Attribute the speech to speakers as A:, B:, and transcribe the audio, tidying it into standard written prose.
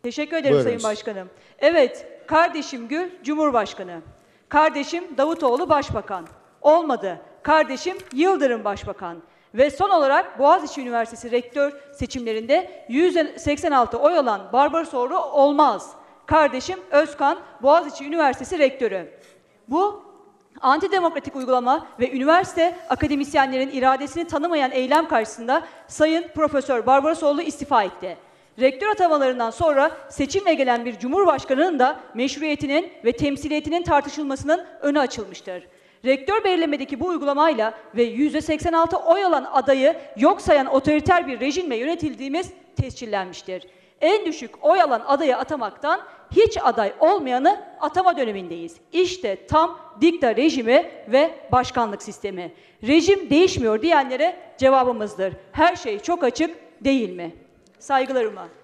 A: Teşekkür ederim Sayın Başkanım. Evet, kardeşim Gül Cumhurbaşkanı, kardeşim Davutoğlu Başbakan. Olmadı. Kardeşim Yıldırım Başbakan. Ve son olarak Boğaziçi Üniversitesi rektör seçimlerinde 186 oy alan Barbaros Orlu olmaz. Kardeşim Özkan Boğaziçi Üniversitesi rektörü. Bu antidemokratik uygulama ve üniversite akademisyenlerin iradesini tanımayan eylem karşısında Sayın Profesör Barbaros Orlu istifa etti. Rektör atamalarından sonra seçimle gelen bir cumhurbaşkanının da meşruiyetinin ve temsiliyetinin tartışılmasının önü açılmıştır. Rektör belirlemedeki bu uygulamayla ve %86 oy alan adayı yok sayan otoriter bir rejimle yönetildiğimiz tescillenmiştir. En düşük oy alan adayı atamaktan hiç aday olmayanı atama dönemindeyiz. İşte tam dikta rejimi ve başkanlık sistemi. Rejim değişmiyor diyenlere cevabımızdır. Her şey çok açık değil mi? Saygılarımla.